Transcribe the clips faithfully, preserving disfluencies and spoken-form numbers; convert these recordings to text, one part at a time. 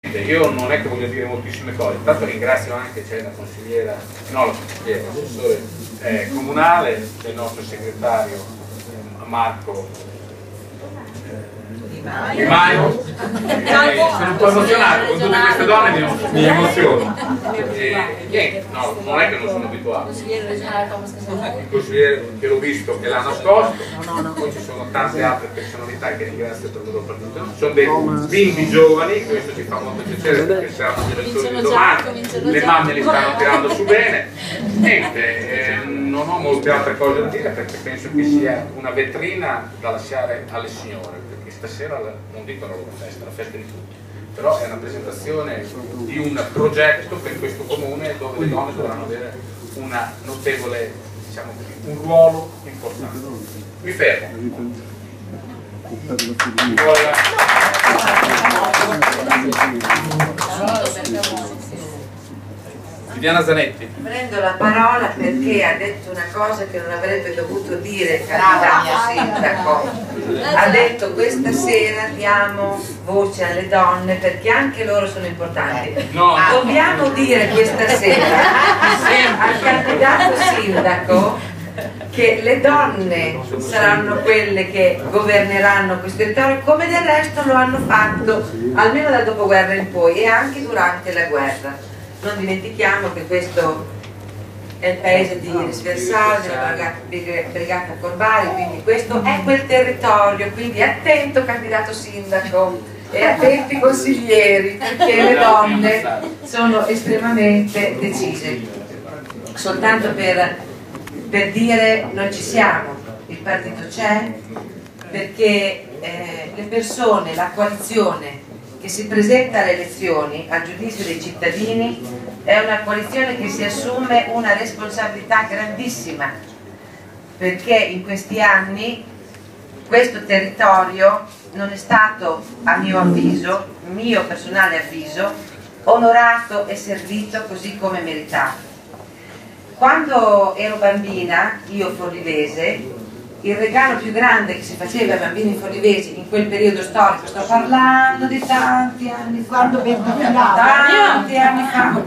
Io non è che voglio dire moltissime cose, intanto ringrazio anche, c'è la consigliera, no la consigliera, l'assessore eh, comunale, il nostro segretario eh, Marco Di Maio, eh, sono un po' emozionato con tutte queste donne, mi, mi emoziono. E, niente, no, non è che non sono abituato. Il consigliere che l'ho visto che l'ha nascosto, poi ci sono tante altre personalità che ringrazio per il loro partito. Sono dei bimbi giovani, questo ci fa molto piacere perché saranno direttori di domani, le mamme li stanno tirando su bene. Niente, eh, non ho molte altre cose da dire perché penso che sia una vetrina da lasciare alle signore. Stasera non dico la loro festa, la festa di tutti, però è una presentazione di un progetto per questo comune dove le donne dovranno avere una notevole, diciamo così, un ruolo importante. Mi fermo. Viviana Zanetti. Prendo la parola perché ha detto una cosa che non avrebbe dovuto dire il candidato sindaco. Ha detto questa sera diamo voce alle donne perché anche loro sono importanti. No, Dobbiamo no. dire questa sera al candidato sindaco che le donne saranno quelle che governeranno questo territorio, come del resto lo hanno fatto almeno dal dopoguerra in poi e anche durante la guerra. Non dimentichiamo che questo è il paese di Risversale, della Brigata Corbari, quindi questo è quel territorio, quindi attento candidato sindaco e attenti consiglieri perché le donne sono estremamente decise. Soltanto per, per dire noi ci siamo, il partito c'è, perché eh, le persone, la coalizione che si presenta alle elezioni al giudizio dei cittadini è una coalizione che si assume una responsabilità grandissima perché in questi anni questo territorio non è stato, a mio avviso, mio personale avviso, onorato e servito così come meritato. Quando ero bambina, io forlivese, il regalo più grande che si faceva ai bambini forlivesi in quel periodo storico, sto parlando di tanti anni fa, tanti anni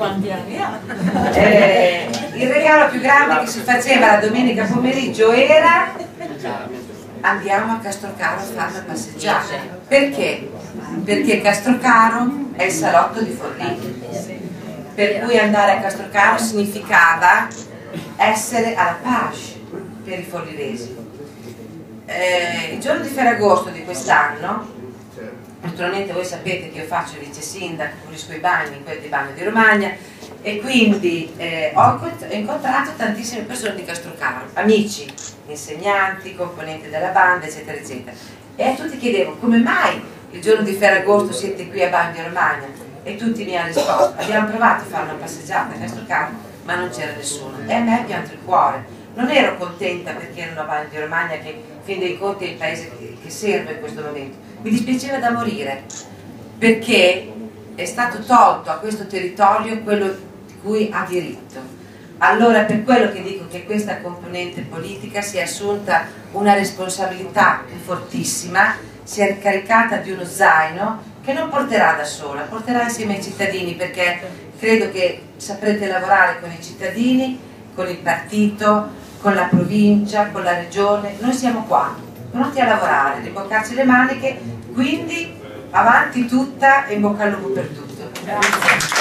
fa, eh, il regalo più grande che si faceva la domenica pomeriggio era andiamo a Castrocaro a fare una passeggiata. Perché? Perché Castrocaro è il salotto di Forlì, per cui andare a Castrocaro significava essere alla pace per i forlivesi. Eh, il giorno di Ferragosto di quest'anno, naturalmente voi sapete che io faccio il vice sindaco, pulisco i bagni, quelli di Bagno di Romagna, e quindi eh, ho incontrato tantissime persone di Castrocaro, amici, insegnanti, componenti della banda, eccetera, eccetera. E a tutti chiedevo come mai il giorno di Ferragosto siete qui a Bagno di Romagna, e tutti mi hanno risposto: abbiamo provato a fare una passeggiata a Castrocaro, ma non c'era nessuno. E a me è pianto il cuore. Non ero contenta perché ero a Bagno di Romagna, che in fin dei conti è il paese che, che serve in questo momento. Mi dispiaceva da morire, perché è stato tolto a questo territorio quello di cui ha diritto. Allora per quello che dico che questa componente politica si è assunta una responsabilità fortissima, si è caricata di uno zaino che non porterà da sola, porterà insieme ai cittadini, perché credo che saprete lavorare con i cittadini, con il partito, con la provincia, con la regione. Noi siamo qua, pronti a lavorare, rimboccarci le maniche, quindi avanti tutta e in bocca al lupo per tutto. Grazie.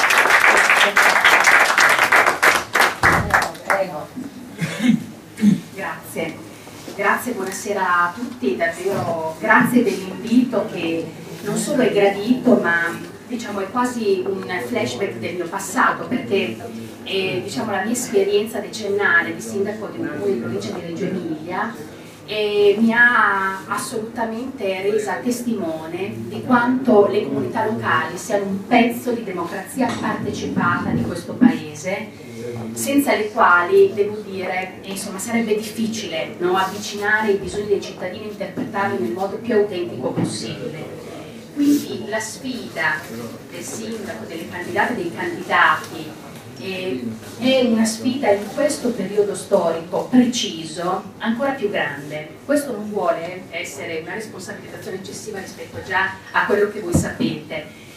Prego. Grazie. Grazie, buonasera a tutti, davvero grazie dell'invito che non solo è gradito, ma diciamo è quasi un flashback del mio passato, perché eh, diciamo, la mia esperienza decennale di sindaco di un comune di provincia di Reggio Emilia eh, mi ha assolutamente resa testimone di quanto le comunità locali siano un pezzo di democrazia partecipata di questo paese, senza le quali, devo dire, insomma, sarebbe difficile, no, avvicinare i bisogni dei cittadini e interpretarli nel modo più autentico possibile. Quindi la sfida del sindaco, delle candidate e dei candidati eh, è una sfida in questo periodo storico preciso ancora più grande. Questo non vuole essere una responsabilizzazione eccessiva rispetto già a quello che voi sapete,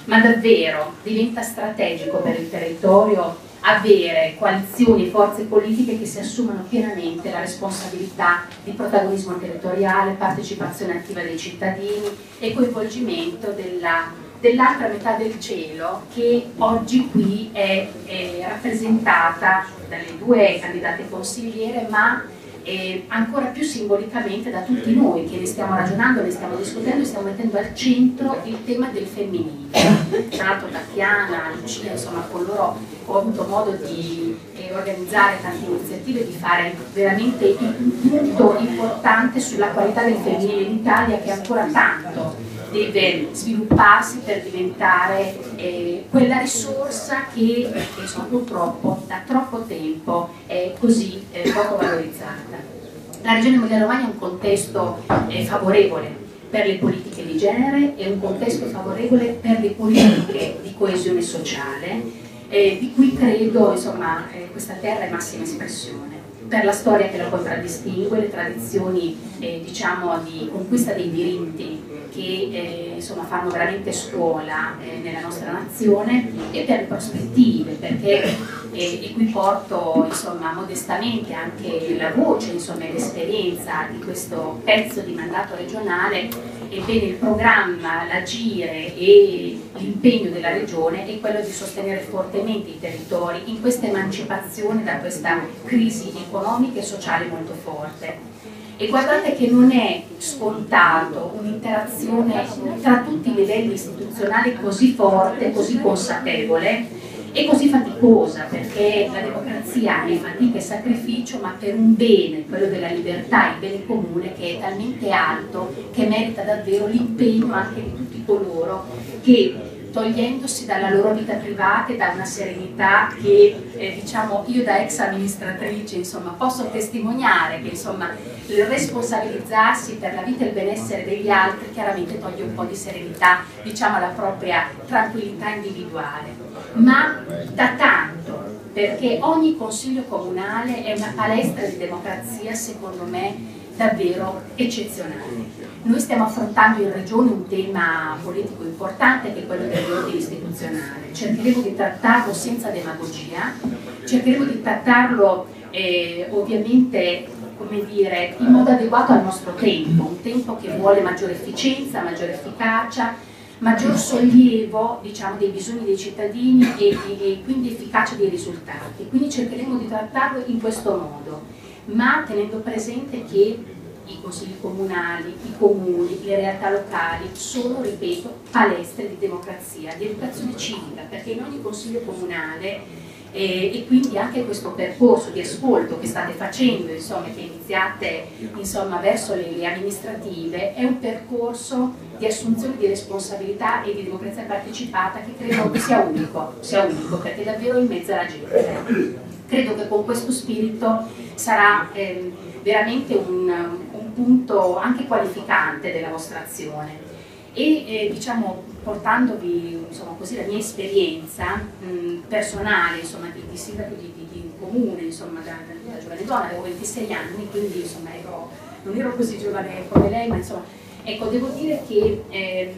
ma davvero diventa strategico per il territorio avere coalizioni e forze politiche che si assumano pienamente la responsabilità di protagonismo territoriale, partecipazione attiva dei cittadini e coinvolgimento della, dell'altra metà del cielo che oggi qui è, è rappresentata dalle due candidate consigliere, ma eh, ancora più simbolicamente da tutti noi che ne stiamo ragionando, ne stiamo discutendo e stiamo mettendo al centro il tema del femminile. Tra l'altro Tatiana, Lucia, insomma con loro ho avuto modo di eh, organizzare tante iniziative, di fare veramente un punto importante sulla qualità del femminile in Italia, che ancora tanto deve svilupparsi per diventare eh, quella risorsa che, che insomma, purtroppo da troppo tempo è così eh, poco valorizzata. La Regione Emilia-Romagna è un contesto eh, favorevole per le politiche di genere, è un contesto favorevole per le politiche di coesione sociale, eh, di cui credo insomma, eh, questa terra è massima espressione. Per la storia che la contraddistingue, le tradizioni eh, diciamo, di conquista dei diritti che eh, insomma, fanno veramente scuola eh, nella nostra nazione, e per le prospettive, perché eh, e qui porto insomma, modestamente anche la voce insomma, e l'esperienza di questo pezzo di mandato regionale. Ebbene, il programma, l'agire e l'impegno della Regione è quello di sostenere fortemente i territori in questa emancipazione da questa crisi economica e sociale molto forte. E guardate che non è scontato un'interazione tra tutti i livelli istituzionali così forte, così consapevole e così faticosa, perché la democrazia è fatica e sacrificio, ma per un bene, quello della libertà, il bene comune, che è talmente alto che merita davvero l'impegno anche di tutti coloro che, togliendosi dalla loro vita privata e da una serenità che eh, diciamo io da ex amministratrice insomma, posso testimoniare che insomma, il responsabilizzarsi per la vita e il benessere degli altri chiaramente toglie un po' di serenità diciamo, alla propria tranquillità individuale, ma da tanto, perché ogni consiglio comunale è una palestra di democrazia secondo me davvero eccezionale. Noi stiamo affrontando in Regione un tema politico importante che è quello del riordino istituzionale. Cercheremo di trattarlo senza demagogia, cercheremo di trattarlo eh, ovviamente come dire, in modo adeguato al nostro tempo, un tempo che vuole maggiore efficienza, maggiore efficacia, maggior sollievo diciamo, dei bisogni dei cittadini e, e, e quindi efficacia dei risultati. Quindi cercheremo di trattarlo in questo modo, ma tenendo presente che i consigli comunali, i comuni, le realtà locali sono, ripeto, palestre di democrazia, di educazione civica, perché in ogni consiglio comunale eh, e quindi anche questo percorso di ascolto che state facendo, insomma, che iniziate insomma, verso le, le amministrative, è un percorso di assunzione di responsabilità e di democrazia partecipata che credo che sia unico, sia unico perché è davvero in mezzo alla gente. Credo che con questo spirito sarà eh, veramente un, un punto anche qualificante della vostra azione e eh, diciamo portandovi insomma, così, la mia esperienza mh, personale insomma, di, di sindaco di, di, di comune insomma, da, da, da giovane donna, avevo ventisei anni, quindi insomma, ero, non ero così giovane come lei, ma insomma, ecco, devo dire che eh,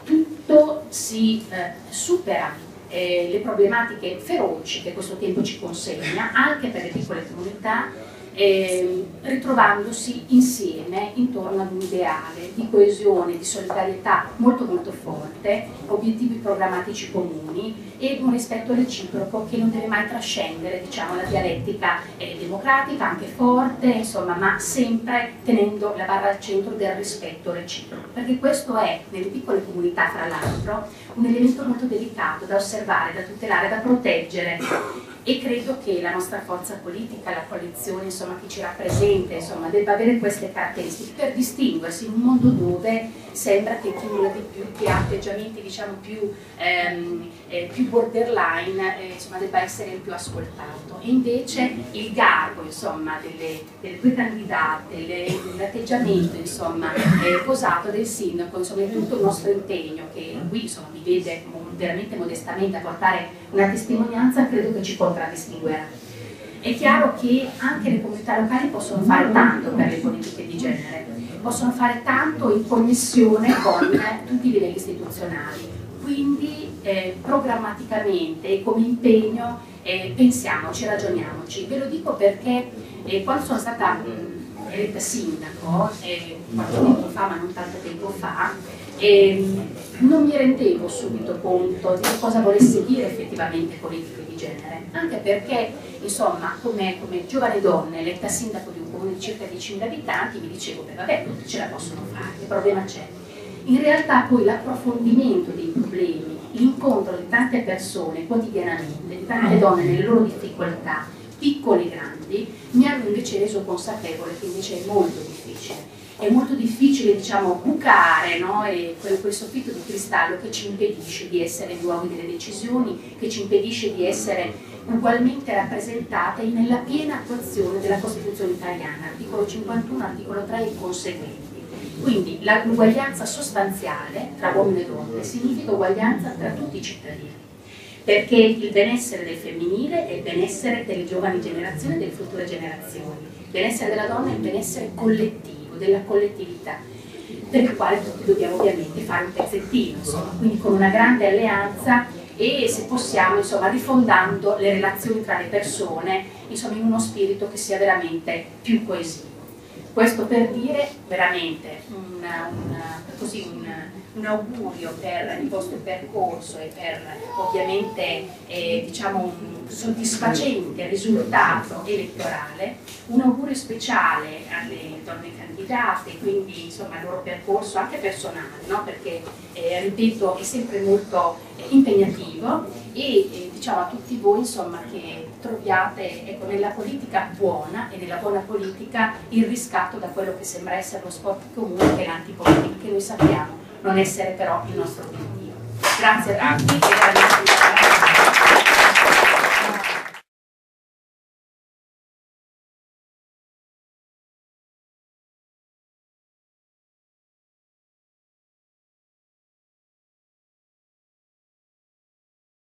tutto si eh, supera Eh, le problematiche feroci che questo tempo ci consegna, anche per le piccole comunità, eh, ritrovandosi insieme intorno ad un ideale di coesione, di solidarietà molto molto forte, obiettivi programmatici comuni e un rispetto reciproco che non deve mai trascendere diciamo, la dialettica eh, democratica, anche forte, insomma, ma sempre tenendo la barra al centro del rispetto reciproco, perché questo è, nelle piccole comunità fra l'altro, un elemento molto delicato da osservare, da tutelare, da proteggere. E credo che la nostra forza politica, la coalizione, insomma, chi ci rappresenta, insomma, debba avere queste caratteristiche per distinguersi in un mondo dove sembra che chi nulla di più, che ha atteggiamenti diciamo più, ehm, eh, più borderline, eh, insomma, debba essere il più ascoltato. E invece il garbo, insomma, delle, delle due candidate, l'atteggiamento, insomma, eh, posato del sindaco, insomma, è tutto il nostro impegno che qui, insomma, mi vede veramente modestamente a portare una testimonianza, credo che ci contraddistinguerà. È chiaro che anche le comunità locali possono fare tanto per le politiche di genere, possono fare tanto in connessione con tutti i livelli istituzionali. quindi eh, programmaticamente e come impegno eh, pensiamoci, ragioniamoci. Ve lo dico perché eh, quando sono stata mh, eletta sindaco, eh, qualche tempo fa, ma non tanto tempo fa, eh, non mi rendevo subito conto di cosa volesse dire effettivamente politiche di genere, anche perché insomma come, come giovane donna eletta sindaco di un comune di circa diecimila abitanti mi dicevo, beh vabbè, tutti ce la possono fare, che problema c'è? In realtà poi l'approfondimento dei problemi, l'incontro di tante persone quotidianamente, di tante donne nelle loro difficoltà, piccole e grandi, mi hanno invece reso consapevole che invece è molto difficile. È molto difficile, diciamo, bucare, no? E quel, quel soffitto di cristallo che ci impedisce di essere luoghi delle decisioni, che ci impedisce di essere ugualmente rappresentate nella piena attuazione della Costituzione italiana, articolo cinquantuno, articolo tre e conseguenti. Quindi l'uguaglianza sostanziale tra uomini e donne significa uguaglianza tra tutti i cittadini, perché il benessere del femminile è il benessere delle giovani generazioni e delle future generazioni, il benessere della donna è il benessere collettivo, della collettività, per il quale tutti dobbiamo ovviamente fare un pezzettino, insomma, quindi con una grande alleanza e se possiamo, insomma, rifondando le relazioni tra le persone, insomma, in uno spirito che sia veramente più coesivo. Questo per dire veramente una, una, così un, un augurio per il vostro percorso e per ovviamente eh, diciamo un soddisfacente risultato elettorale, un augurio speciale alle donne candidate, quindi insomma il loro percorso anche personale, no? Perché eh, ripeto è sempre molto eh, impegnativo e eh, diciamo a tutti voi insomma che troviate ecco, nella politica buona e nella buona politica il riscatto da quello che sembra essere lo sport comune che è l'antipolitica, che noi sappiamo non essere però il nostro obiettivo. Grazie a tutti e